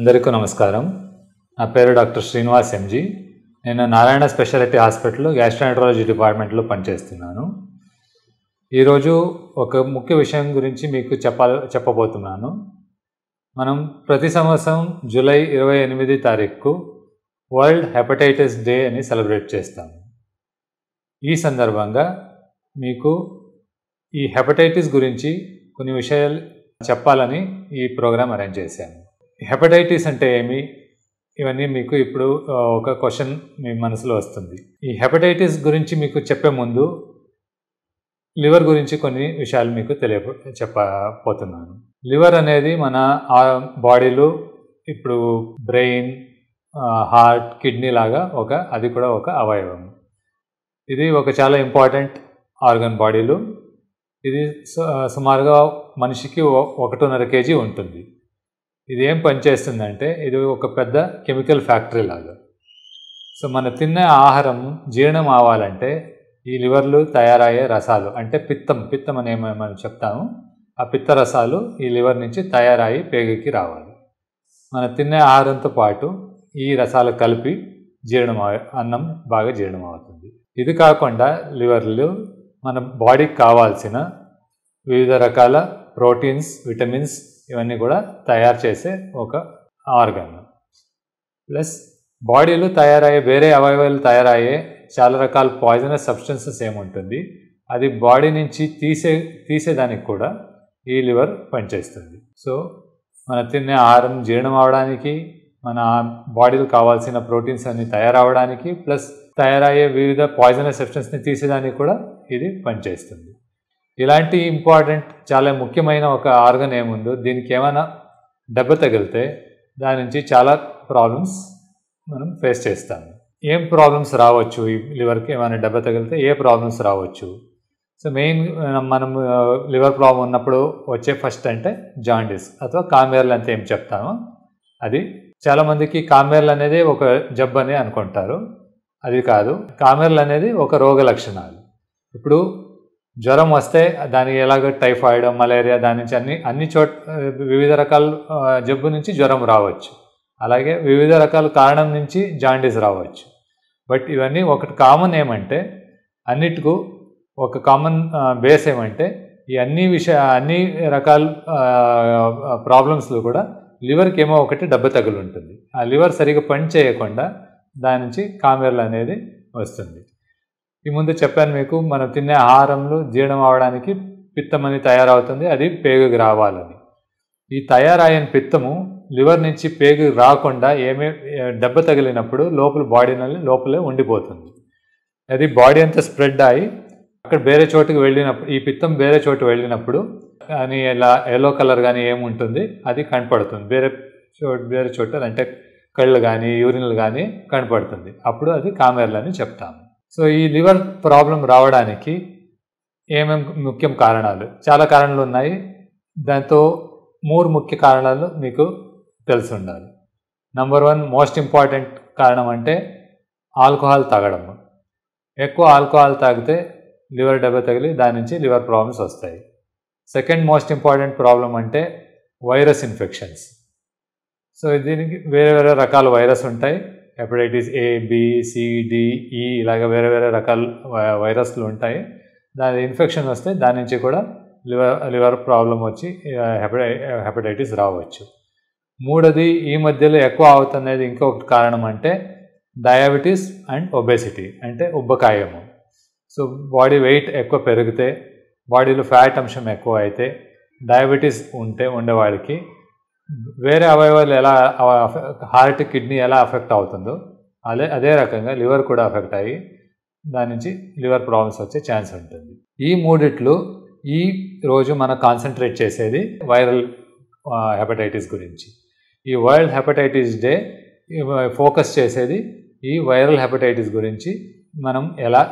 అందరికీ నమస్కారం. నా పేరు డాక్టర్ శ్రీనివాస్ ఎంజీ. నేను నారాయణ స్పెషాలిటీ హాస్పిటల్లో గ్యాస్ట్రాంట్రాలజీ డిపార్ట్మెంట్లో పనిచేస్తున్నాను. ఈరోజు ఒక ముఖ్య విషయం గురించి మీకు చెప్పబోతున్నాను. మనం ప్రతి సంవత్సరం జూలై 28 తారీఖుకు వరల్డ్ హెపటైటిస్ డే అని సెలబ్రేట్ చేస్తాము. ఈ సందర్భంగా మీకు ఈ హెపటైటిస్ గురించి కొన్ని విషయాలు చెప్పాలని ఈ ప్రోగ్రాం అరేంజ్ చేశాను. హెపటైటిస్ అంటే ఏమి, ఇవన్నీ మీకు ఇప్పుడు ఒక క్వశ్చన్ మీ మనసులో వస్తుంది. ఈ హెపటైటిస్ గురించి మీకు చెప్పే ముందు లివర్ గురించి కొన్ని విషయాలు మీకు చెప్పబోతున్నాను. లివర్ అనేది మన బాడీలో ఇప్పుడు బ్రెయిన్, హార్ట్, కిడ్నీ లాగా అది కూడా ఒక అవయవం. ఇది ఒక చాలా ఇంపార్టెంట్ ఆర్గన్ బాడీలో. ఇది సుమారుగా మనిషికి 1.5 kg ఉంటుంది. ఇది ఏం పనిచేస్తుందంటే ఇది ఒక పెద్ద కెమికల్ ఫ్యాక్టరీ లాగా. సో మన తినే ఆహారం జీర్ణం అవ్వాలంటే ఈ లివర్లు తయారయ్యే రసాలు అంటే పిత్తం అని మనం చెప్తాము. ఆ పిత్త రసాలు ఈ లివర్ నుంచి తయారయ్యి పేగుకి రావాలి. మన తినే ఆహారంతో పాటు ఈ రసాలు కలిపి అన్నం బాగా జీర్ణం అవుతుంది. ఇది కాకుండా లివర్లు మన బాడీకి కావాల్సిన వివిధ రకాల ప్రోటీన్స్, విటమిన్స్ ఇవన్నీ కూడా తయారు చేసే ఒక ఆర్గన్. ప్లస్ బాడీలో వేరే అవయవాలు తయారయ్యే చాలా రకాల పాయిజనస్ సబ్స్టెన్సెస్ ఏముంటుంది, అది బాడీ నుంచి తీసేదానికి కూడా ఈ లివర్ పనిచేస్తుంది. సో మన తినే ఆహారం జీర్ణం అవడానికి, మన బాడీలో కావాల్సిన ప్రోటీన్స్ అన్ని తయారవడానికి, ప్లస్ తయారయ్యే వివిధ పాయిజనస్ సబ్స్టెన్స్ని తీసేదానికి కూడా ఇది పనిచేస్తుంది. ఇలాంటి ఇంపార్టెంట్ చాలా ముఖ్యమైన ఒక ఆర్గన్ ఏముందో దీనికి ఏమైనా దెబ్బ తగిలితే దాని నుంచి చాలా ప్రాబ్లమ్స్ మనం ఫేస్ చేస్తాము. ఏం ప్రాబ్లమ్స్ రావచ్చు, ఈ లివర్కి ఏమైనా దెబ్బ తగిలితే ఏ ప్రాబ్లమ్స్ రావచ్చు? సో మెయిన్ మనం లివర్ ప్రాబ్లం ఉన్నప్పుడు వచ్చే ఫస్ట్ అంటే జాండీస్ అథవా కామెర్లు అంటే ఏం చెప్తామో అది. చాలామందికి కామెర్లు అనేది ఒక జబ్బు అని అనుకుంటారు. అది కాదు. కామెర్లు అనేది ఒక రోగ లక్షణాలు. ఇప్పుడు జ్వరం వస్తే దానికి ఎలాగ టైఫాయిడ్, మలేరియా, దాని నుంచి అన్ని వివిధ రకాల జబ్బు నుంచి జ్వరం రావచ్చు. అలాగే వివిధ రకాల కారణం నుంచి జాండీస్ రావచ్చు. బట్ ఇవన్నీ ఒకటి కామన్ ఏమంటే, అన్నిటికూ ఒక కామన్ బేస్ ఏమంటే ఈ అన్ని రకాల ప్రాబ్లమ్స్లో కూడా లివర్కి ఏమో ఒకటి దెబ్బ తగిలి ఉంటుంది. ఆ లివర్ సరిగ్గా పని చేయకుండా దాని నుంచి కామెర్లు అనేది వస్తుంది. ఈ ముందు చెప్పాను మీకు, మనం తినే ఆహారంలో జీర్ణం అవడానికి పిత్తం అని తయారవుతుంది, అది పేగుకి రావాలని. ఈ తయారైన పిత్తము లివర్ నుంచి పేగు రాకుండా దెబ్బ తగిలినప్పుడు లోపలే ఉండిపోతుంది. అది బాడీ అంతా స్ప్రెడ్ అయ్యి అక్కడ వేరే చోటుకి వెళ్ళినప్పుడు, ఈ పిత్తం వేరే చోటు వెళ్ళినప్పుడు కానీ ఎల్లో కలర్ కానీ ఏముంటుంది అది కనపడుతుంది. వేరే చోట అంటే కళ్ళు కానీ యూరిన్లు కానీ కనపడుతుంది. అప్పుడు అది కామెర్లు అని చెప్తాము. సో ఈ లివర్ ప్రాబ్లం రావడానికి ఏమేమి ముఖ్య కారణాలు, చాలా కారణాలు ఉన్నాయి. దాంతో 3 ముఖ్య కారణాలు మీకు తెలిసి ఉండాలి. నంబర్ 1 మోస్ట్ ఇంపార్టెంట్ కారణం అంటే ఆల్కహాల్ తాగడం. ఎక్కువ ఆల్కహాల్ తాగితే లివర్ దెబ్బ తగిలి దాని నుంచి లివర్ ప్రాబ్లమ్స్ వస్తాయి. సెకండ్ మోస్ట్ ఇంపార్టెంట్ ప్రాబ్లం అంటే వైరస్ ఇన్ఫెక్షన్స్. సో దీనికి వేరే రకాల వైరస్ ఉంటాయి. Hepatitis A, B, C, D, E ఇలాగ వేరే రకాల వైరస్లు ఉంటాయి. దాని ఇన్ఫెక్షన్ వస్తే దాని నుంచి కూడా లివర్ ప్రాబ్లం వచ్చి హెపటైటిస్ రావచ్చు. మూడోది ఈ మధ్యలో ఎక్కువ అవుతున్నది ఇంకొక కారణం అంటే డయాబెటీస్ అండ్ ఒబేసిటీ అంటే ఉబ్బకాయము. సో బాడీ వెయిట్ ఎక్కువ పెరిగితే, బాడీలో ఫ్యాట్ అంశం ఎక్కువ అయితే, డయాబెటీస్ ఉండేవాడికి వేరే అవయవాలు ఎలా హార్ట్, కిడ్నీ ఎలా అఫెక్ట్ అవుతుందో అదే రకంగా లివర్ కూడా అఫెక్ట్ అయ్యి దాని నుంచి లివర్ ప్రాబ్లమ్స్ వచ్చే ఛాన్స్ ఉంటుంది. ఈ మూడిట్లో ఈ రోజు మనం కాన్సన్ట్రేట్ చేసేది వైరల్ హెపటైటిస్ గురించి. ఈ వరల్డ్ హెపటైటిస్ డే ఫోకస్ చేసేది ఈ వైరల్ హెపటైటిస్ గురించి. మనం ఎలా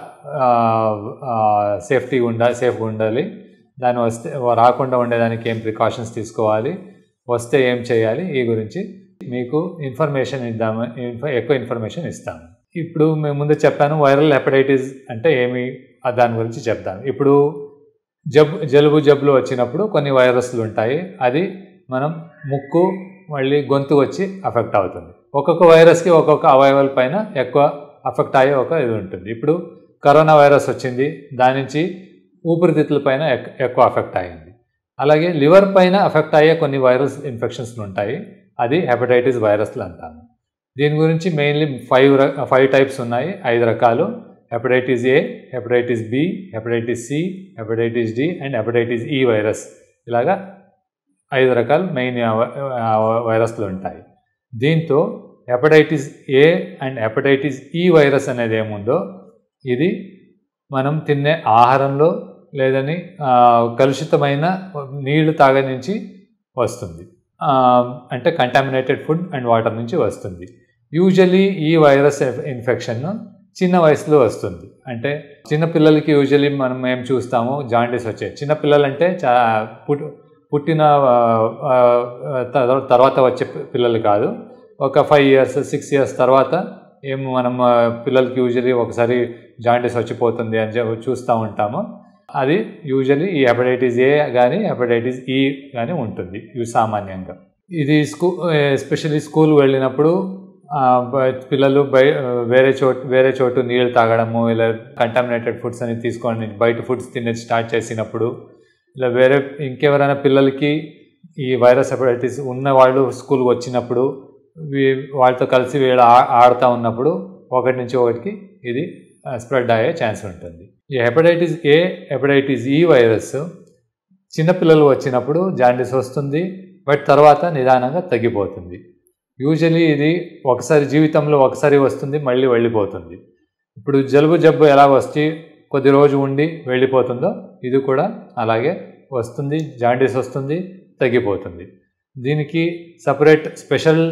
సేఫ్గా ఉండాలి, దాని వస్తే రాకుండా ఉండేదానికి ఏం ప్రికాషన్స్ తీసుకోవాలి, వస్తే ఏం చేయాలి, ఈ గురించి మీకు ఎక్కువ ఇన్ఫర్మేషన్ ఇస్తాము. ఇప్పుడు మేము ముందు చెప్పాను వైరల్ హెపటైటిస్ అంటే ఏమి, దాని గురించి చెప్తాను. ఇప్పుడు జలుబులు వచ్చినప్పుడు కొన్ని వైరస్లు ఉంటాయి. అది మనం ముక్కు, మళ్ళీ గొంతు వచ్చి అఫెక్ట్ అవుతుంది. ఒక్కొక్క వైరస్కి ఒక్కొక్క అవయవాల పైన ఎక్కువ అఫెక్ట్ అయ్యే ఒక ఇది ఉంటుంది. ఇప్పుడు కరోనా వైరస్ వచ్చింది, దాని నుంచి ఊపిరితిత్తుల పైన ఎక్కువ అఫెక్ట్ అయ్యింది. అలాగే లివర్ పైన అఫెక్ట్ అయ్యే కొన్ని వైరస్ ఇన్ఫెక్షన్స్లు ఉంటాయి, అది హెపటైటిస్ వైరస్లు అంటాము. దీని గురించి మెయిన్లీ 5 టైప్స్ ఉన్నాయి, 5 రకాలు. Hepatitis A, hepatitis B, hepatitis C, hepatitis D and hepatitis E virus. ఇలాగా 5 రకాలు మెయిన్ వైరస్లు ఉంటాయి. దీంతో hepatitis A and hepatitis E virus అనేది ఏముందో ఇది మనం తినే ఆహారంలో లేదని కలుషితమైన నీళ్లు తాగే నుంచి వస్తుంది, అంటే కంటామినేటెడ్ ఫుడ్ అండ్ వాటర్ నుంచి వస్తుంది. యూజువలీ ఈ వైరస్ ఇన్ఫెక్షన్ చిన్న వయసులో వస్తుంది. అంటే చిన్నపిల్లలకి యూజువలీ మనం ఏం చూస్తాము, జాండీస్ వచ్చాయి. చిన్నపిల్లలంటే పుట్టిన తర్వాత వచ్చే పిల్లలు కాదు, ఒక 5 years 6 years తర్వాత మనం పిల్లలకి యూజువలీ ఒకసారి జాండీస్ వచ్చిపోతుంది అని చూస్తూ ఉంటాము. అది యూజువలీ ఈ హెపటైటిస్ ఏ కానీ హెపటైటిస్ ఈ కానీ ఉంటుంది ఇవి సామాన్యంగా. ఇది ఎస్పెషల్లీ స్కూల్ వెళ్ళినప్పుడు పిల్లలు వేరే చోటు నీళ్ళు తాగడము, ఇలా కంటామినేటెడ్ ఫుడ్స్ అని తీసుకొని బయట ఫుడ్స్ తినే స్టార్ట్ చేసినప్పుడు, ఇలా ఇంకెవరైనా పిల్లలకి ఈ వైరస్ హెపటైటిస్ ఉన్న వాళ్ళు స్కూల్కి వచ్చినప్పుడు వాళ్ళతో కలిసి వీళ్ళు ఆడుతూ ఉన్నప్పుడు ఒకటి నుంచి ఒకటికి ఇది స్ప్రెడ్ అయ్యే ఛాన్స్ ఉంటుంది. ఈ hepatitis A, hepatitis E virus చిన్నపిల్లలు వచ్చినప్పుడు జాండీస్ వస్తుంది, బట్ తర్వాత నిదానంగా తగ్గిపోతుంది. యూజువలీ ఇది జీవితంలో ఒకసారి వస్తుంది, మళ్ళీ వెళ్ళిపోతుంది. ఇప్పుడు జబ్బు ఎలా వచ్చి కొద్ది రోజు ఉండి వెళ్ళిపోతుందో ఇది కూడా అలాగే వస్తుంది, జాండీస్ వస్తుంది, తగ్గిపోతుంది. దీనికి సపరేట్ స్పెషల్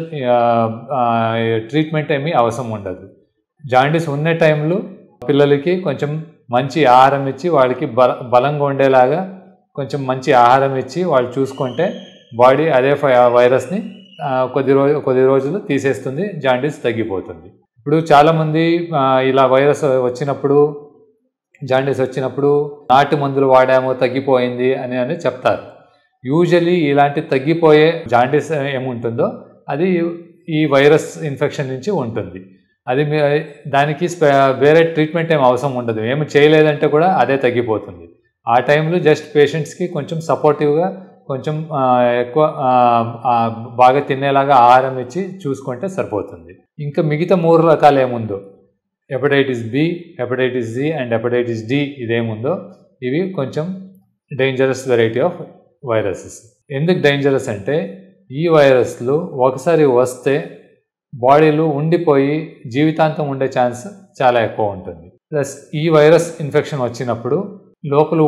ట్రీట్మెంట్ ఏమీ అవసరం ఉండదు. జాండీస్ ఉన్న టైంలో పిల్లలకి కొంచెం మంచి ఆహారం ఇచ్చి వాళ్ళకి బలంగా ఉండేలాగా కొంచెం మంచి ఆహారం ఇచ్చి వాళ్ళు చూసుకుంటే బాడీ అదే వైరస్ని కొద్ది రోజులు తీసేస్తుంది, జాండీస్ తగ్గిపోతుంది. ఇప్పుడు చాలామంది ఇలా వైరస్ వచ్చినప్పుడు జాండీస్ వచ్చినప్పుడు నాటు మందులు వాడాము తగ్గిపోయింది అని చెప్తారు. యూజువలీ ఇలాంటి తగ్గిపోయే జాండీస్ ఏముంటుందో అది ఈ వైరస్ ఇన్ఫెక్షన్ నుంచి ఉంటుంది. అది దానికి వేరే ట్రీట్మెంట్ ఏం అవసరం ఉండదు, ఏమి చేయలేదంటే కూడా అదే తగ్గిపోతుంది. ఆ టైంలో జస్ట్ పేషెంట్స్కి కొంచెం సపోర్టివ్గా కొంచెం ఎక్కువ బాగా తినేలాగా ఆహారం ఇచ్చి చూసుకుంటే సరిపోతుంది. ఇంకా మిగతా 3 రకాలు ఏముందో hepatitis B, hepatitis C and hepatitis D ఇదేముందో ఇవి కొంచెం డేంజరస్ వెరైటీ ఆఫ్ వైరసెస్. ఎందుకు డేంజరస్ అంటే ఈ వైరస్లు ఒకసారి వస్తే బాడీలో ఉండిపోయి జీవితాంతం ఉండే ఛాన్స్ చాలా ఎక్కువ ఉంటుంది. ప్లస్ ఈ వైరస్ ఇన్ఫెక్షన్ వచ్చినప్పుడు లోపల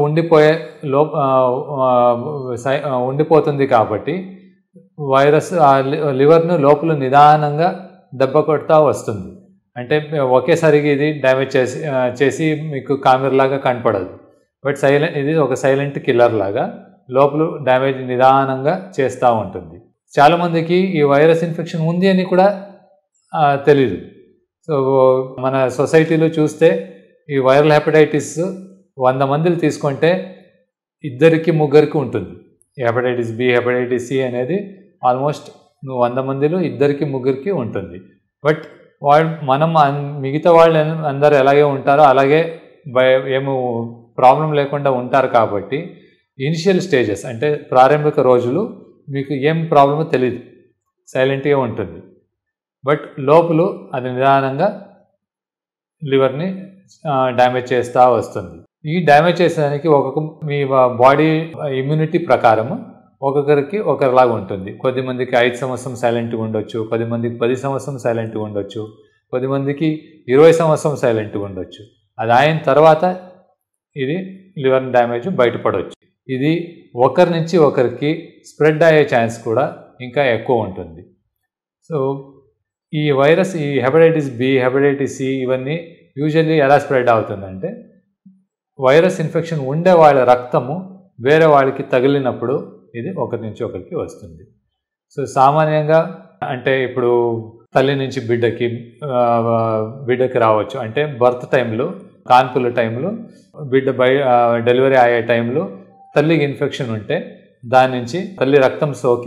ఉండిపోతుంది కాబట్టి వైరస్ లివర్ను లోపల నిదానంగా దెబ్బ కొడతా వస్తుంది. అంటే ఒకేసారికి ఇది డ్యామేజ్ చేసి మీకు కామెర్లాగా కనపడదు, బట్ ఇది ఒక సైలెంట్ కిల్లర్ లాగా లోపల డ్యామేజ్ నిదానంగా చేస్తూ ఉంటుంది. చాలామందికి ఈ వైరస్ ఇన్ఫెక్షన్ ఉంది అని కూడా తెలీదు. సో మన సొసైటీలో చూస్తే ఈ వైరల్ హెపటైటిస్ 100 మందిని తీసుకుంటే 2-3 ఉంటుంది. హెపటైటిస్ బి, హెపటైటిస్ సి అనేది ఆల్మోస్ట్ 100 మందిలో 2-3 ఉంటుంది. బట్ మిగతా వాళ్ళు అందరూ ఎలాగే ఉంటారో అలాగే ఏమో ప్రాబ్లం లేకుండా ఉంటారు. కాబట్టి ఇనిషియల్ స్టేజెస్ అంటే ప్రారంభిక రోజులు మీకు ఏం ప్రాబ్లమో తెలియదు, సైలెంట్గా ఉంటుంది. బట్ లోపల అది నిదానంగా లివర్ని డ్యామేజ్ చేస్తూ వస్తుంది. ఈ డ్యామేజ్ చేసేదానికి మీ బాడీ ఇమ్యూనిటీ ప్రకారం ఒక్కొక్కరికి ఒకరిలాగా ఉంటుంది. కొద్దిమందికి 5 సంవత్సరం సైలెంట్గా ఉండొచ్చు, కొద్దిమందికి 10 సంవత్సరం సైలెంట్గా ఉండొచ్చు, కొద్దిమందికి 20 సంవత్సరం సైలెంట్గా ఉండొచ్చు. అది అయిన తర్వాత ఇది లివర్ డ్యామేజ్ బయటపడవచ్చు. ఇది ఒకరి నుంచి ఒకరికి స్ప్రెడ్ అయ్యే ఛాన్స్ కూడా ఇంకా ఎక్కువ ఉంటుంది. సో ఈ వైరస్, ఈ హెపటైటిస్ బి, హెపటైటిస్ సి ఇవన్నీ యూజువల్లీ ఎలా స్ప్రెడ్ అవుతుందంటే వైరస్ ఇన్ఫెక్షన్ ఉండే వాళ్ళ రక్తము వేరే వాళ్ళకి తగిలినప్పుడు ఇది ఒకరి నుంచి ఒకరికి వస్తుంది. సో సామాన్యంగా అంటే ఇప్పుడు తల్లి నుంచి బిడ్డకి రావచ్చు. అంటే బర్త్ టైంలో, కాన్పుల టైంలో, బిడ్డ డెలివరీ అయ్యే టైంలో తల్లికి ఇన్ఫెక్షన్ ఉంటే దాని నుంచి తల్లి రక్తం సోకి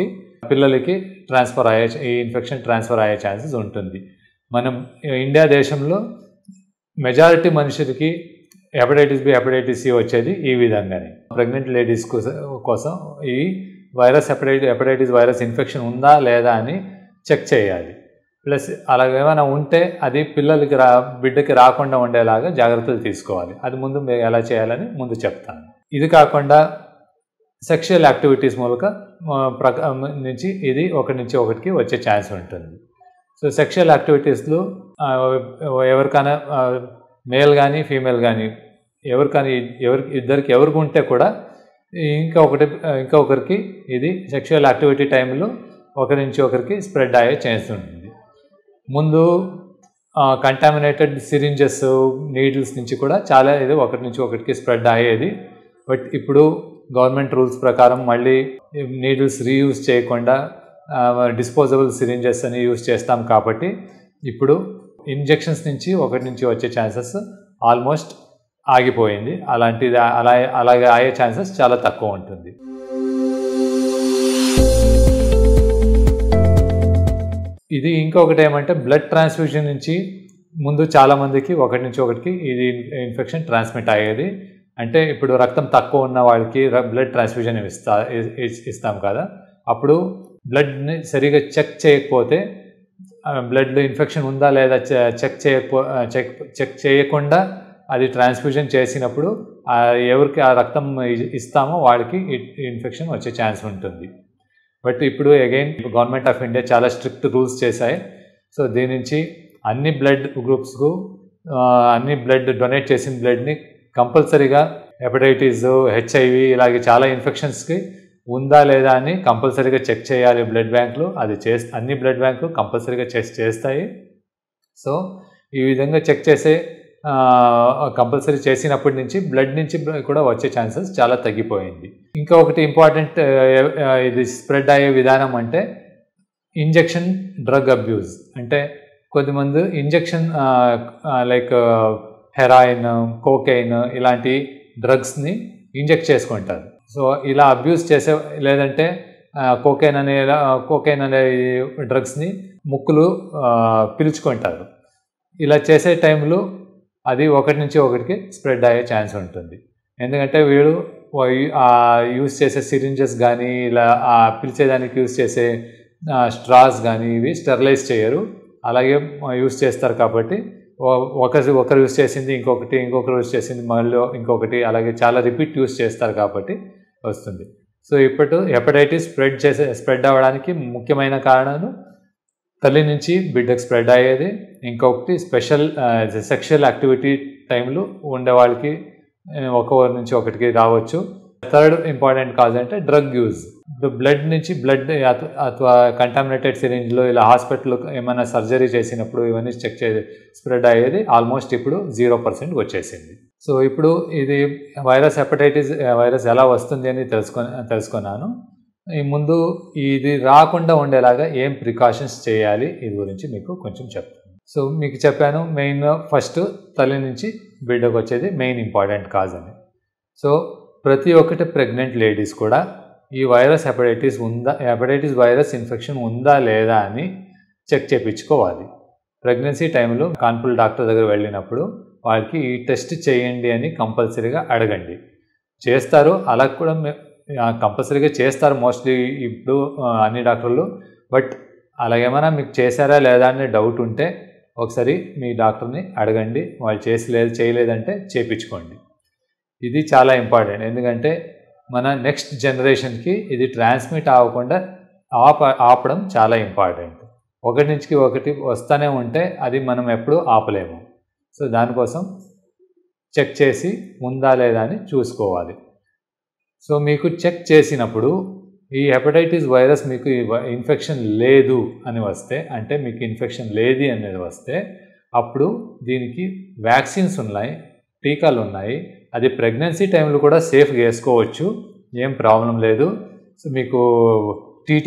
పిల్లలకి ఈ ఇన్ఫెక్షన్ ట్రాన్స్ఫర్ అయ్యే ఛాన్సెస్ ఉంటుంది. మనం ఇండియా దేశంలో మెజారిటీ మనుషులకి హెపటైటిస్ బి, హెపటైటిస్ సి వచ్చేది ఈ విధంగానే. ప్రెగ్నెంట్ లేడీస్ కోసం ఈ హెపటైటిస్ వైరస్ ఇన్ఫెక్షన్ ఉందా లేదా అని చెక్ చేయాలి. ప్లస్ అలాగేమైనా ఉంటే అది బిడ్డకి రాకుండా ఉండేలాగా జాగ్రత్తలు తీసుకోవాలి. అది ముందు ఎలా చేయాలని ముందు చెప్తాను. ఇది కాకుండా సెక్షువల్ యాక్టివిటీస్ నుంచి ఇది ఒకటి నుంచి ఒకటికి వచ్చే ఛాన్స్ ఉంటుంది. సో సెక్షువల్ యాక్టివిటీస్లో ఎవరికైనా మేల్ కానీ ఫీమేల్ కానీ ఇద్దరికి ఎవరికి ఉంటే కూడా ఇంకొకరికి ఇది సెక్షువల్ యాక్టివిటీ టైంలో ఒకరి నుంచి ఒకరికి స్ప్రెడ్ అయ్యే ఛాన్స్ ఉంటుంది. ముందు కంటామినేటెడ్ సిరింజెస్, నీడిల్స్ నుంచి కూడా చాలా ఇది ఒకరి నుంచి ఒకరికి స్ప్రెడ్ అయ్యేది. బట్ ఇప్పుడు గవర్నమెంట్ రూల్స్ ప్రకారం మళ్ళీ నీడిల్స్ రీయూజ్ చేయకుండా డిస్పోజబుల్ సిరింజెస్ అని యూజ్ చేస్తాం కాబట్టి ఇప్పుడు ఇంజెక్షన్స్ నుంచి ఒకటి నుంచి వచ్చే ఛాన్సెస్ ఆల్మోస్ట్ ఆగిపోయింది. అలాగే అయ్యే ఛాన్సెస్ చాలా తక్కువ ఉంటుంది. ఇది ఇంకొకటి ఏమంటే బ్లడ్ ట్రాన్స్ఫ్యూజన్ నుంచి ముందు చాలామందికి ఒకటి నుంచి ఒకటికి ఇది ఇన్ఫెక్షన్ ట్రాన్స్మిట్ అయ్యేది. అంటే ఇప్పుడు రక్తం తక్కువ ఉన్న వాళ్ళకి బ్లడ్ ట్రాన్స్ఫ్యూజన్ ఇస్తాం కదా, అప్పుడు బ్లడ్ని సరిగా చెక్ చేయకపోతే బ్లడ్లో ఇన్ఫెక్షన్ ఉందా లేదా చెక్ చేయకుండా అది ట్రాన్స్ఫ్యూజన్ చేసినప్పుడు ఎవరికి ఆ రక్తం ఇస్తామో వాళ్ళకి ఇన్ఫెక్షన్ వచ్చే ఛాన్స్ ఉంటుంది. బట్ ఇప్పుడు అగైన్ గవర్నమెంట్ ఆఫ్ ఇండియా చాలా స్ట్రిక్ట్ రూల్స్ చేశాయి. సో దీని నుంచి అన్ని బ్లడ్ గ్రూప్స్కు అన్ని బ్లడ్ డొనేట్ చేసిన బ్లడ్ని కంపల్సరీగా హెపటైటిస్, హెచ్ఐవి ఇలాగే చాలా ఇన్ఫెక్షన్స్కి ఉందా లేదా అని కంపల్సరీగా చెక్ చేయాలి బ్లడ్ బ్యాంకులు. అది అన్ని బ్లడ్ బ్యాంకులు కంపల్సరీగా చేస్తాయి. సో ఈ విధంగా చెక్ చేసే కంపల్సరీ చేసినప్పటి నుంచి బ్లడ్ నుంచి కూడా వచ్చే ఛాన్సెస్ చాలా తగ్గిపోయింది. ఇంకా ఒకటి ఇంపార్టెంట్ ఇది స్ప్రెడ్ అయ్యే విధానం అంటే ఇంజెక్షన్ డ్రగ్ అబ్యూజ్. అంటే కొద్దిమంది ఇంజెక్షన్ లైక్ హెరాయిన్, కోకైన్ ఇలాంటి డ్రగ్స్ని ఇంజెక్ట్ చేసుకుంటారు. సో ఇలా అబ్యూజ్ లేదంటే కోకైన్ అనే డ్రగ్స్ని ముక్కులు పీల్చుకుంటారు. ఇలా చేసే టైంలో అది ఒకటి నుంచి ఒకటికి స్ప్రెడ్ అయ్యే ఛాన్స్ ఉంటుంది. ఎందుకంటే వీడు యూజ్ చేసే సిరింజెస్ కానీ ఇలా పిలిచేదానికి యూజ్ చేసే స్ట్రాస్ కానీ ఇవి స్టెరిలైజ్ చేయరు, అలాగే యూజ్ చేస్తారు. కాబట్టి ఒకరు యూజ్ చేసింది ఇంకొకరు యూజ్ చేసింది మళ్ళీ ఇంకొకటి, అలాగే చాలా రిపీట్ యూజ్ చేస్తారు కాబట్టి వస్తుంది. సో ఇప్పుడు హెపటైటిస్ స్ప్రెడ్ అవ్వడానికి ముఖ్యమైన కారణాలు తల్లి నుంచి బిడ్డకు స్ప్రెడ్ అయ్యేది, ఇంకొకటి సెక్షువల్ యాక్టివిటీ టైంలో ఉండే వాళ్ళకి ఒకరి నుంచి ఒకటికి రావచ్చు. థర్డ్ ఇంపార్టెంట్ కాజ్ అంటే డ్రగ్ యూజ్. బ్లడ్ అథవా కంటామినేటెడ్ సిరింజ్లో ఇలా హాస్పిటల్లో ఏమైనా సర్జరీ చేసినప్పుడు ఇవన్నీ స్ప్రెడ్ అయ్యేది ఆల్మోస్ట్ ఇప్పుడు 0% వచ్చేసింది. సో ఇప్పుడు ఇది హెపటైటిస్ వైరస్ ఎలా వస్తుంది అని తెలుసుకున్నాను. ఈ ముందు ఇది రాకుండా ఉండేలాగా ఏం ప్రికాషన్స్ చేయాలి ఇది గురించి మీకు కొంచెం చెప్తాను. సో మీకు చెప్పాను మెయిన్ ఫస్ట్ తల్లి నుంచి బిడ్డకు వచ్చేది మెయిన్ ఇంపార్టెంట్ కాజ్ అని. సో ప్రతి ఒక్కటి ప్రెగ్నెంట్ లేడీస్ కూడా ఈ హెపటైటిస్ వైరస్ ఇన్ఫెక్షన్ ఉందా లేదా అని చెక్ చేయించుకోవాలి. ప్రెగ్నెన్సీ టైంలో కాన్పుల్ డాక్టర్ దగ్గర వెళ్ళినప్పుడు వాళ్ళకి ఈ టెస్ట్ చేయండి అని కంపల్సరీగా అడగండి. చేస్తారు, అలా కూడా కంపల్సరీగా చేస్తారు మోస్ట్లీ ఇప్పుడు అన్ని డాక్టర్లు. బట్ అలాగేమైనా మీకు చేశారా లేదా అనే డౌట్ ఉంటే ఒకసారి మీ డాక్టర్ని అడగండి. వాళ్ళు చేయలేదంటే చేయించుకోండి. ఇది చాలా ఇంపార్టెంట్, ఎందుకంటే మన నెక్స్ట్ జనరేషన్కి ఇది ట్రాన్స్మిట్ అవ్వకుండా ఆపడం చాలా ఇంపార్టెంట్. ఒకటి నుంచి ఒకటి వస్తూనే ఉంటే అది మనం ఎప్పుడూ ఆపలేము. సో దానికోసం చెక్ చేసి ఉందా లేదా అని చూసుకోవాలి. సో మీకు చెక్ చేసినప్పుడు ఈ హెపటైటిస్ వైరస్ మీకు ఇన్ఫెక్షన్ లేదు అని వస్తే, అంటే మీకు ఇన్ఫెక్షన్ లేదు అనేది వస్తే, అప్పుడు దీనికి వ్యాక్సిన్స్ ఉన్నాయి, టీకాలు ఉన్నాయి. అది ప్రెగ్నెన్సీ టైంలో కూడా సేఫ్గా వేసుకోవచ్చు, ఏం ప్రాబ్లం లేదు. సో మీకు టీటీ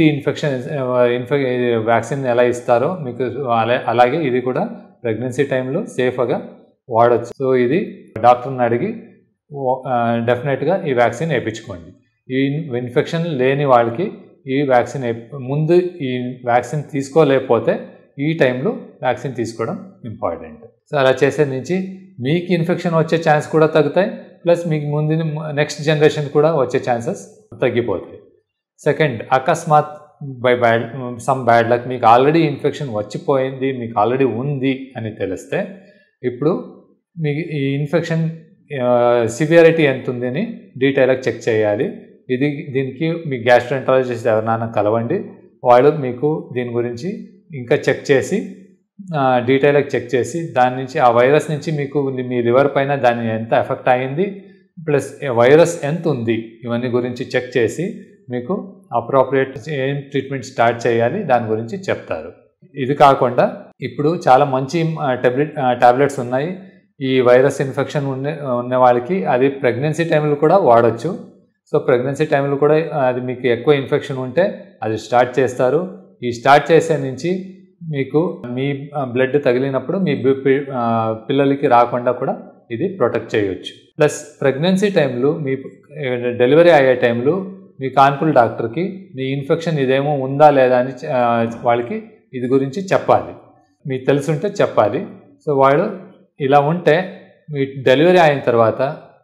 వ్యాక్సిన్ ఎలా ఇస్తారో మీకు అలాగే ఇది కూడా ప్రెగ్నెన్సీ టైంలో సేఫ్గా వాడచ్చు. సో ఇది డాక్టర్ని అడిగి డెఫినెట్గా ఈ వ్యాక్సిన్ వేయించుకోండి. ఈ ఇన్ఫెక్షన్ లేని వాళ్ళకి ఈ వ్యాక్సిన్ ముందు ఈ వ్యాక్సిన్ తీసుకోలేకపోతే ఈ టైంలో వ్యాక్సిన్ తీసుకోవడం ఇంపార్టెంట్. సో అలా చేసే నుంచి మీకు ఇన్ఫెక్షన్ వచ్చే ఛాన్స్ కూడా తగ్గుతాయి, ప్లస్ మీకు ముందు నెక్స్ట్ జనరేషన్ కూడా వచ్చే ఛాన్సెస్ తగ్గిపోతాయి. సెకండ్, అకస్మాత్ బై సమ్ బ్యాడ్ లక్ మీకు ఆల్రెడీ ఇన్ఫెక్షన్ వచ్చిపోయింది, మీకు ఆల్రెడీ ఉంది అని తెలిస్తే ఇప్పుడు మీకు ఈ ఇన్ఫెక్షన్ సివియారిటీ ఎంత ఉంది అని డీటెయిల్గా చెక్ చేయాలి. దీనికి మీ గ్యాస్ట్రోఎంటరాలజిస్ట్ ఎవరినైనా కలవండి, వాళ్ళు మీకు దీని గురించి ఇంకా చెక్ చేసి డీటెయిల్గా చెక్ చేసి దాని నుంచి ఆ వైరస్ నుంచి మీకు మీ లివర్ పైన దాని ఎంత ఎఫెక్ట్ అయింది ప్లస్ వైరస్ ఎంత ఉంది ఇవన్నీ గురించి చెక్ చేసి మీకు అప్రోప్రియేట్ ఏం ట్రీట్మెంట్ స్టార్ట్ చేయాలి దాని గురించి చెప్తారు. ఇది కాకుండా ఇప్పుడు చాలా మంచి టాబ్లెట్స్ ఉన్నాయి. ఈ వైరస్ ఇన్ఫెక్షన్ ఉన్న వాళ్ళకి అది ప్రెగ్నెన్సీ టైంలో కూడా వాడచ్చు. సో ప్రెగ్నెన్సీ టైంలో కూడా అది మీకు ఎక్కువ ఇన్ఫెక్షన్ ఉంటే అది స్టార్ట్ చేస్తారు. ఈ స్టార్ట్ చేసే నుంచి మీకు మీ బ్లడ్ తగిలినప్పుడు మీ పిల్లలకి రాకుండా కూడా ఇది ప్రొటెక్ట్ చేయవచ్చు. ప్లస్ ప్రెగ్నెన్సీ టైంలో మీ డెలివరీ అయ్యే టైంలో మీ కాన్పుల్ డాక్టర్కి మీ ఇన్ఫెక్షన్ ఇదేమో ఉందా లేదా అని వాళ్ళకి ఇది గురించి చెప్పాలి, మీకు తెలుసుంటే చెప్పాలి. సో వాళ్ళు ఇలా ఉంటే మీ డెలివరీ అయిన తర్వాత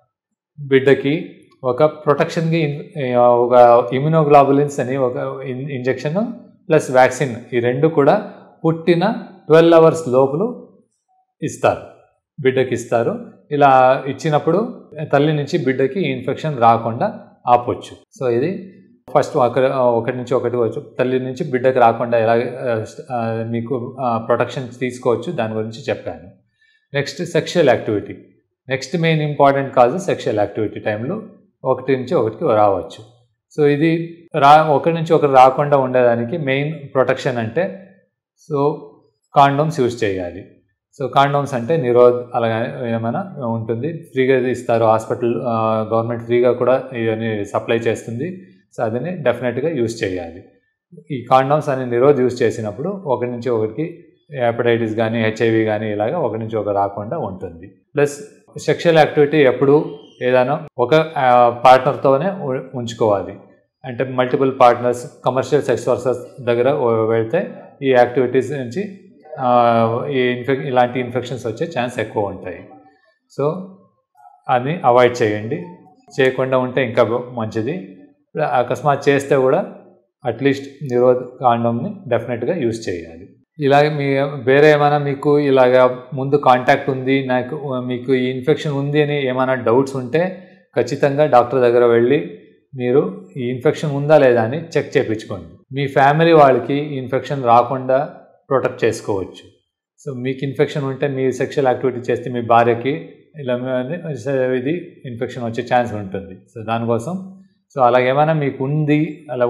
బిడ్డకి ఒక ప్రొటెక్షన్కి ఒక ఇమ్యునోగ్లోబులిన్స్ అని ఒక ఇంజెక్షన్ ప్లస్ వ్యాక్సిన్ ఈ రెండు కూడా పుట్టిన 12 hours లోపల ఇస్తారు, బిడ్డకి ఇస్తారు. ఇలా ఇచ్చినప్పుడు తల్లి నుంచి బిడ్డకి ఇన్ఫెక్షన్ రాకుండా ఆపొచ్చు. సో ఇది ఫస్ట్ ఒకటి నుంచి ఒకటి వచ్చు, తల్లి నుంచి బిడ్డకి రాకుండా ఎలా మీకు ప్రొటెక్షన్ తీసుకోవచ్చు దాని గురించి చెప్పాను. Next sexual activity. Next main important cause sexual activity టైంలో ఒకటి నుంచి ఒకటికి రావచ్చు. సో ఇది ఒకరి నుంచి ఒకరు రాకుండా ఉండేదానికి మెయిన్ ప్రొటెక్షన్ అంటే సో కాండోమ్స్ యూజ్ చేయాలి. సో కాండోమ్స్ అంటే నిరోధ్ అలాగే ఏమైనా ఉంటుంది, ఫ్రీగా ఇస్తారు హాస్పిటల్, గవర్నమెంట్ ఫ్రీగా కూడా ఇవన్నీ సప్లై చేస్తుంది. సో అదని డెఫినెట్గా యూజ్ చేయాలి. ఈ కాండోమ్స్ అని నిరోధ్ యూజ్ చేసినప్పుడు ఒకరి నుంచి ఒకరికి హెపటైటిస్ కానీ హెచ్ఐవి కానీ ఇలాగా ఒకరి నుంచి ఒకరు రాకుండా ఉంటుంది. ప్లస్ సెక్షువల్ యాక్టివిటీ ఎప్పుడు ఏదైనా ఒక పార్ట్నర్తోనే ఉంచుకోవాలి. అంటే multiple partners, commercial sex workers దగ్గర వెళ్తే ఈ యాక్టివిటీస్ నుంచి ఇలాంటి ఇన్ఫెక్షన్స్ వచ్చే ఛాన్స్ ఎక్కువ ఉంటాయి. సో అది అవాయిడ్ చేయండి, చేయకుండా ఉంటే ఇంకా మంచిది. అకస్మాత్ చేస్తే కూడా అట్లీస్ట్ నిరోధ్ కాండోమ్ని డెఫినెట్గా యూజ్ చేయాలి. ఇలాగే వేరే ఏమైనా మీకు ఇలాగ ముందు కాంటాక్ట్ ఉంది, మీకు ఈ ఇన్ఫెక్షన్ ఉంది అని ఏమైనా డౌట్స్ ఉంటే ఖచ్చితంగా డాక్టర్ దగ్గర వెళ్ళి మీరు ఈ ఇన్ఫెక్షన్ ఉందా లేదా అని చెక్ చేయించుకోండి. మీ ఫ్యామిలీ వాళ్ళకి ఇన్ఫెక్షన్ రాకుండా ప్రొటెక్ట్ చేసుకోవచ్చు. సో మీకు ఇన్ఫెక్షన్ ఉంటే మీ సెక్షువల్ యాక్టివిటీ చేస్తే మీ భార్యకి ఇలా ఇది ఇన్ఫెక్షన్ వచ్చే ఛాన్స్ ఉంటుంది. సో దానికోసం సో అలాగేమైనా మీకు ఉంది, అలా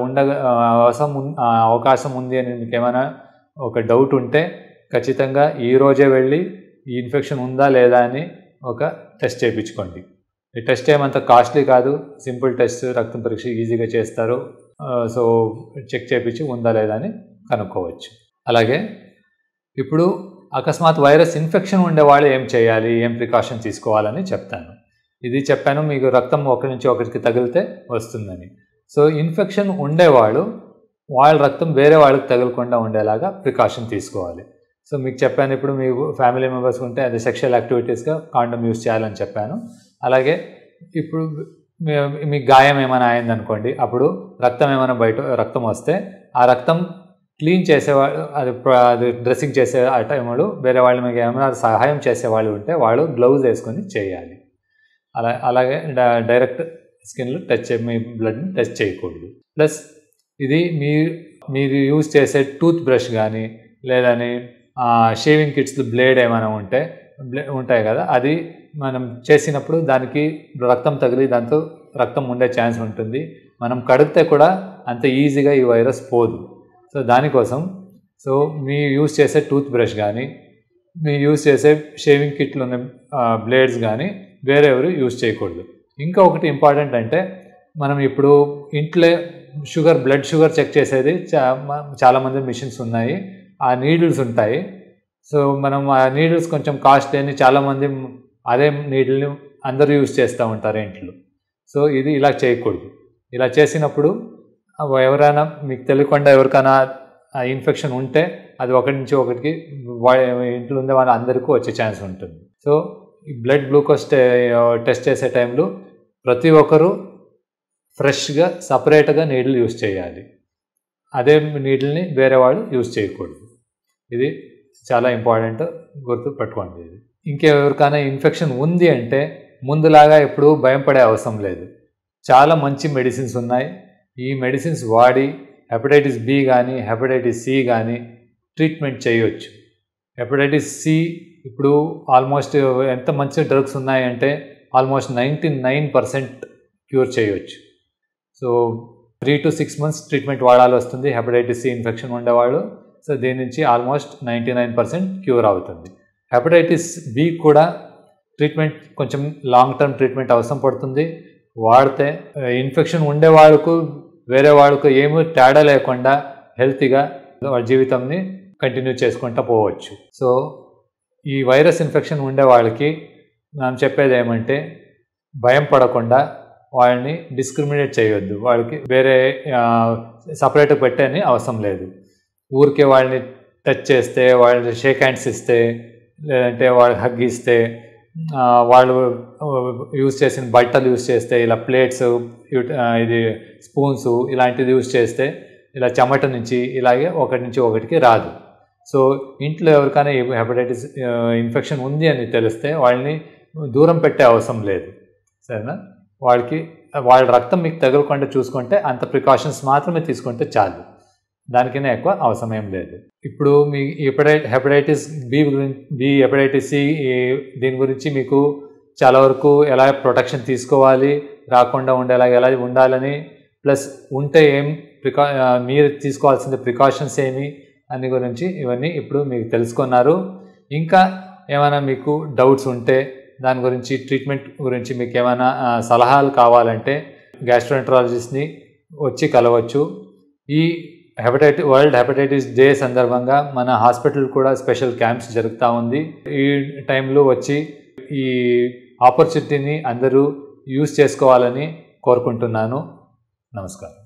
అవకాశం ఉంది అని మీకు ఏమైనా ఒక డౌట్ ఉంటే ఖచ్చితంగా ఈరోజే వెళ్ళి ఈ ఇన్ఫెక్షన్ ఉందా లేదా అని ఒక టెస్ట్ చేయించుకోండి. ఈ టెస్ట్ ఏమంత కాస్ట్లీ కాదు, సింపుల్ టెస్ట్, రక్తం పరీక్ష ఈజీగా చేస్తారు. సో చెక్ చేయించి ఉందా లేదా అని కనుక్కోవచ్చు. అలాగే ఇప్పుడు అకస్మాత్ వైరస్ ఇన్ఫెక్షన్ ఉండేవాళ్ళు ఏం చేయాలి, ఏం ప్రికాషన్ తీసుకోవాలని చెప్తాను. ఇది చెప్పాను, మీకు రక్తం ఒకరి నుంచి ఒకరికి తగిలితే వస్తుందని. సో ఇన్ఫెక్షన్ ఉండేవాళ్ళు వాళ్ళ రక్తం వేరే వాళ్ళకి తగలకుండా ఉండేలాగా ప్రికాషన్ తీసుకోవాలి. సో మీకు చెప్పాను, ఇప్పుడు మీ ఫ్యామిలీ మెంబర్స్ ఉంటే అది సెక్షువల్ యాక్టివిటీస్గా కాండోమ్ యూజ్ చేయాలని చెప్పాను. అలాగే ఇప్పుడు మీకు గాయం ఏమైనా అయిందనుకోండి, అప్పుడు రక్తం ఏమైనా రక్తం వస్తే ఆ రక్తం క్లీన్ చేసేవాళ్ళు, అది డ్రెస్సింగ్ చేసే ఆ టైంలో వేరే వాళ్ళు మీకు ఏమైనా సహాయం చేసేవాళ్ళు ఉంటే వాళ్ళు గ్లౌజ్ వేసుకొని చేయాలి. అలాగే డైరెక్ట్ స్కిన్లో మీ బ్లడ్ని టచ్ చేయకూడదు. ప్లస్ ఇది మీరు యూజ్ చేసే టూత్ బ్రష్ కానీ లేదని షేవింగ్ కిట్స్ బ్లేడ్ ఏమైనా ఉంటాయి కదా, అది మనం చేసినప్పుడు దానికి రక్తం తగిలి దాంతో రక్తం ఉండే ఛాన్స్ ఉంటుంది. మనం కడిగితే కూడా అంత ఈజీగా ఈ వైరస్ పోదు. సో దానికోసం మీరు యూజ్ చేసే టూత్ బ్రష్ కానీ మీరు యూజ్ చేసే షేవింగ్ కిట్లు ఉన్న బ్లేడ్స్ కానీ వేరెవరు యూజ్ చేయకూడదు. ఇంకా ఒకటి ఇంపార్టెంట్ అంటే మనం ఇప్పుడు ఇంట్లో బ్లడ్ షుగర్ చెక్ చేసేది చాలామంది మిషన్స్ ఉన్నాయి, ఆ నీడిల్స్ ఉంటాయి. సో మనం ఆ నీడిల్స్ కొంచెం కాస్ట్లీ అని చాలామంది అదే నీడిల్ని అందరూ యూజ్ చేస్తూ ఉంటారు ఇంట్లో. సో ఇది ఇలా చేయకూడదు. ఇలా చేసినప్పుడు ఎవరైనా మీకు తెలియకుండా ఎవరికైనా ఇన్ఫెక్షన్ ఉంటే అది ఒకటి నుంచి ఒకటికి ఇంట్లో ఉండే వాళ్ళ అందరికీ వచ్చే ఛాన్స్ ఉంటుంది. సో ఈ బ్లడ్ గ్లూకోజ్ టెస్ట్ చేసే టైంలో ప్రతి ఒక్కరూ ఫ్రెష్గా సపరేట్గా నీడిల్ యూజ్ చేయాలి. అదే నీడిల్ని వేరే వాళ్ళు యూజ్ చేయకూడదు. ఇది చాలా ఇంపార్టెంట్, గుర్తు పెట్టుకోండి. ఇది ఇంకెవరికైనా ఇన్ఫెక్షన్ ఉంది అంటే ముందులాగా ఎప్పుడూ భయం పడే అవసరం లేదు. చాలా మంచి మెడిసిన్స్ ఉన్నాయి. ఈ మెడిసిన్స్ వాడి హెపటైటిస్ బి కానీ హెపటైటిస్ సి కానీ ట్రీట్మెంట్ చేయవచ్చు. హెపటైటిస్ సి ఇప్పుడు ఆల్మోస్ట్ ఎంత మంచి డ్రగ్స్ ఉన్నాయంటే ఆల్మోస్ట్ 99% క్యూర్ చేయవచ్చు. సో 3 to 6 months ట్రీట్మెంట్ వాడాల్సి వస్తుంది హెపటైటిస్ సి ఇన్ఫెక్షన్ ఉండేవాళ్ళు. సో దీని నుంచి ఆల్మోస్ట్ 99% క్యూర్ అవుతుంది. హెపటైటిస్ బి కూడా ట్రీట్మెంట్ కొంచెం లాంగ్ టర్మ్ ట్రీట్మెంట్ అవసరం పడుతుంది. వాడితే ఇన్ఫెక్షన్ ఉండే వాళ్ళకు వేరే వాళ్ళకు ఏమీ తేడా లేకుండా హెల్తీగా వాళ్ళ జీవితంని కంటిన్యూ చేసుకుంటూ పోవచ్చు. సో ఈ వైరస్ ఇన్ఫెక్షన్ ఉండే వాళ్ళకి మనం చెప్పేది ఏమంటే భయం పడకుండా వాళ్ళని డిస్క్రిమినేట్ చేయొద్దు. వాళ్ళకి వేరే సపరేట్గా పెట్టని అవసరం లేదు. ఊరికే వాళ్ళని టచ్ చేస్తే, వాళ్ళని షేక్ హ్యాండ్స్ ఇస్తే, లేదంటే వాళ్ళకి హగ్ ఇస్తే, వాళ్ళు యూజ్ చేసిన బట్టలు యూజ్ చేస్తే, ఇలా ప్లేట్స్, ఇది స్పూన్స్ ఇలాంటిది యూజ్ చేస్తే ఇలా చెమట నుంచి ఇలాగే ఒకటి నుంచి ఒకటికి రాదు. సో ఇంట్లో ఎవరికైనా హెపటైటిస్ ఇన్ఫెక్షన్ ఉంది అని తెలిస్తే వాళ్ళని దూరం పెట్టే అవసరం లేదు. సరేనా? వాళ్ళ రక్తం మీకు తగలకుండా చూసుకుంటే అంత ప్రికాషన్స్ మాత్రమే తీసుకుంటే చాలు. దానికైనా ఎక్కువ అవసరం ఏం లేదు. ఇప్పుడు మీ హెపటైటిస్ బి హెపటైటిస్ సి దీని గురించి మీకు చాలా వరకు ఎలా ప్రొటెక్షన్ తీసుకోవాలి, రాకుండా ఉండేలాగా ఎలా ఉండాలని, ప్లస్ ఉంటే మీరు తీసుకోవాల్సిన ప్రికాషన్స్ ఏమి అన్ని గురించి ఇవన్నీ ఇప్పుడు మీకు తెలుసుకున్నారు. ఇంకా ఏమైనా మీకు డౌట్స్ ఉంటే దాని గురించి ట్రీట్మెంట్ గురించి మీకు ఏమైనా సలహాలు కావాలంటే గ్యాస్ట్రోఎంటరాలజిస్ట్ని వచ్చి కలవచ్చు. ఈ వరల్డ్ హెపటైటిస్ డే సందర్భంగా మన హాస్పిటల్ కూడా స్పెషల్ క్యాంప్స్ జరుగుతూ ఉంది. ఈ టైంలో వచ్చి ఈ ఆపర్చునిటీని అందరూ యూజ్ చేసుకోవాలని కోరుకుంటున్నాను. నమస్కారం.